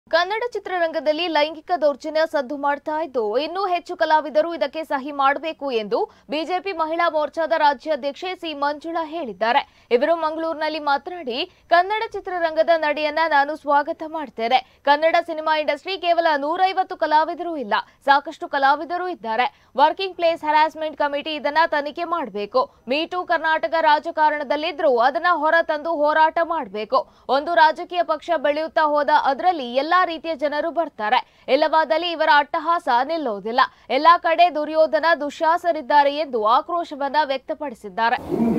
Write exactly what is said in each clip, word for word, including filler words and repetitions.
ಕನ್ನಡ ಚಿತ್ರರಂಗದಲ್ಲಿ ಲೈಂಗಿಕ ದೌರ್ಜನ್ಯ ಸದ್ದು ಮಾಡ್ತಾ ಇದ್ದು ಇನ್ನೂ ಹೆಚ್ಚು ಕಲಾವಿದರು ಇದಕ್ಕೆ ಸಹಿ ಮಾಡಬೇಕು ಎಂದು ಬಿಜೆಪಿ ಮಹಿಳಾ ಮೋರ್ಚಾದ ರಾಜ್ಯಾಧ್ಯಕ್ಷೆ ಸಿ ಮಂಜುಳಾ ಹೇಳಿದ್ದಾರೆ. ಇವರು ಮಂಗಳೂರಿನಲ್ಲಿ ಮಾತನಾಡಿ, ಕನ್ನಡ ಚಿತ್ರರಂಗದ ನಡೆಯನ್ನ ನಾನು ಸ್ವಾಗತ ಮಾಡ್ತೇನೆ. ಕನ್ನಡ ಸಿನಿಮಾ ಇಂಡಸ್ಟ್ರಿ ಕೇವಲ ನೂರೈವತ್ತು ಕಲಾವಿದರು ಇಲ್ಲ, ಸಾಕಷ್ಟು ಕಲಾವಿದರು ಇದ್ದಾರೆ. ವರ್ಕಿಂಗ್ ಪ್ಲೇಸ್ ಹರಾಸ್ಮೆಂಟ್ ಕಮಿಟಿ ಇದನ್ನ ತನಿಖೆ ಮಾಡಬೇಕು. ಮೀಟು ಕರ್ನಾಟಕ ರಾಜಕಾರಣದಲ್ಲಿದ್ರು ಅದನ್ನ ಹೊರ ತಂದು ಹೋರಾಟ ಮಾಡಬೇಕು. ಒಂದು ರಾಜಕೀಯ ಪಕ್ಷ ಬೆಳೆಯುತ್ತಾ ಹೋದ ಅದರಲ್ಲಿ ಎಲ್ಲಾ ರೀತಿಯ ಜನರು ಬರ್ತಾರೆ. ಇಲ್ಲವಾದಲ್ಲಿ ಇವರ ಅಟ್ಟಹಾಸ ನಿಲ್ಲೋದಿಲ್ಲ. ಎಲ್ಲಾ ಕಡೆ ದುರ್ಯೋಧನ ದುಶ್ಯಾಸರಿದ್ದಾರೆ ಎಂದು ಆಕ್ರೋಶವನ್ನ ವ್ಯಕ್ತಪಡಿಸಿದ್ದಾರೆ.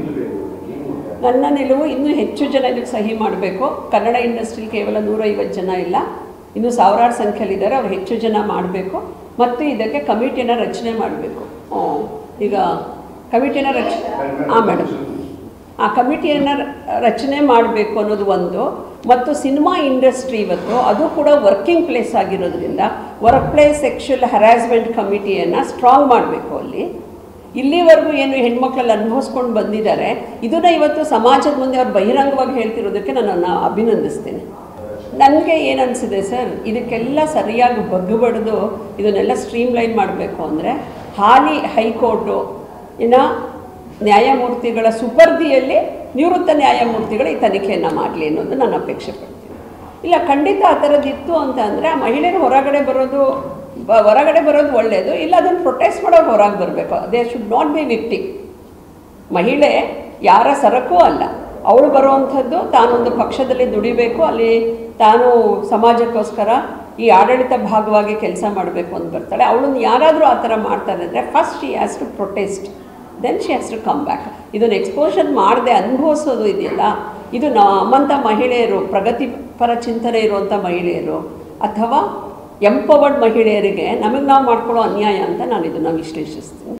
ನನ್ನ ನಿಲುವು ಇನ್ನೂ ಹೆಚ್ಚು ಜನ ಇದಕ್ಕೆ ಸಹಿ ಮಾಡಬೇಕು. ಕನ್ನಡ ಇಂಡಸ್ಟ್ರಿ ಕೇವಲ ನೂರೈವತ್ತು ಜನ ಇಲ್ಲ, ಇನ್ನು ಸಾವಿರಾರು ಸಂಖ್ಯೆಯಲ್ಲಿದ್ದಾರೆ. ಅವ್ರು ಹೆಚ್ಚು ಜನ ಮಾಡಬೇಕು ಮತ್ತು ಇದಕ್ಕೆ ಕಮಿಟಿನ ರಚನೆ ಮಾಡಬೇಕು. ಈಗ ಕಮಿಟಿನ ರಚನೆ ಹಾಂ ಮೇಡಮ್ ಆ ಕಮಿಟಿಯನ್ನು ರಚನೆ ಮಾಡಬೇಕು ಅನ್ನೋದು ಒಂದು. ಮತ್ತು ಸಿನಿಮಾ ಇಂಡಸ್ಟ್ರಿ ಇವತ್ತು ಅದು ಕೂಡ ವರ್ಕಿಂಗ್ ಪ್ಲೇಸ್ ಆಗಿರೋದ್ರಿಂದ ವರ್ಕ್ ಪ್ಲೇಸ್ ಸೆಕ್ಷುವಲ್ ಹರಾಸ್ಮೆಂಟ್ ಕಮಿಟಿಯನ್ನು ಸ್ಟ್ರಾಂಗ್ ಮಾಡಬೇಕು. ಅಲ್ಲಿ ಇಲ್ಲಿವರೆಗೂ ಏನು ಹೆಣ್ಮಕ್ಳಲ್ಲಿ ಅನುಭವಿಸ್ಕೊಂಡು ಬಂದಿದ್ದಾರೆ, ಇದನ್ನು ಇವತ್ತು ಸಮಾಜದ ಮುಂದೆ ಅವ್ರು ಬಹಿರಂಗವಾಗಿ ಹೇಳ್ತಿರೋದಕ್ಕೆ ನನ್ನನ್ನು ಅಭಿನಂದಿಸ್ತೇನೆ. ನನಗೆ ಏನು ಅನಿಸಿದೆ ಸರ್, ಇದಕ್ಕೆಲ್ಲ ಸರಿಯಾಗಿ ಬಗ್ಗುಬಡಿದು ಇದನ್ನೆಲ್ಲ ಸ್ಟ್ರೀಮ್ಲೈನ್ ಮಾಡಬೇಕು ಅಂದರೆ ಹಾಲಿ ಹೈಕೋರ್ಟು ಇನ್ನು ನ್ಯಾಯಮೂರ್ತಿಗಳ ಸುಪರ್ದಿಯಲ್ಲಿ ನಿವೃತ್ತ ನ್ಯಾಯಮೂರ್ತಿಗಳು ಈ ತನಿಖೆಯನ್ನು ಮಾಡಲಿ ಅನ್ನೋದು ನಾನು ಅಪೇಕ್ಷೆ ಪಡ್ತೀನಿ. ಇಲ್ಲ ಖಂಡಿತ ಆ ಥರದ್ದಿತ್ತು ಅಂತ ಅಂದರೆ ಆ ಮಹಿಳೆಯರು ಹೊರಗಡೆ ಬರೋದು ಹೊರಗಡೆ ಬರೋದು ಒಳ್ಳೆಯದು. ಇಲ್ಲ ಅದನ್ನು ಪ್ರೊಟೆಸ್ಟ್ ಮಾಡೋರು ಹೊರಗೆ ಬರಬೇಕು. They should not be victim. ಮಹಿಳೆ ಯಾರ ಸರಕು ಅಲ್ಲ. ಅವಳು ಬರುವಂಥದ್ದು ತಾನೊಂದು ಪಕ್ಷದಲ್ಲಿ ದುಡಿಬೇಕು, ಅಲ್ಲಿ ತಾನು ಸಮಾಜಕ್ಕೋಸ್ಕರ ಈ ಆಡಳಿತ ಭಾಗವಾಗಿ ಕೆಲಸ ಮಾಡಬೇಕು ಅಂತ ಬರ್ತಾಳೆ. ಅವಳನ್ನು ಯಾರಾದರೂ ಆ ಥರ ಮಾಡ್ತಾರೆ ಅಂದರೆ first she has to protest, then she has to come back. ಇದನ್ನು ಎಕ್ಸ್ಪೋಷನ್ ಮಾಡದೆ ಅನುಭವಿಸೋದು ಇದೆಯಲ್ಲ, ಇದು ನಮ್ಮಂಥ ಮಹಿಳೆಯರು, ಪ್ರಗತಿಪರ ಚಿಂತನೆ ಇರುವಂಥ ಮಹಿಳೆಯರು ಅಥವಾ ಎಂಪವರ್ಡ್ ಮಹಿಳೆಯರಿಗೆ ನಮಗೆ ನಾವು ಮಾಡ್ಕೊಳ್ಳೋ ಅನ್ಯಾಯ ಅಂತ ನಾನು ಇದನ್ನು ವಿಶ್ಲೇಷಿಸ್ತೀನಿ.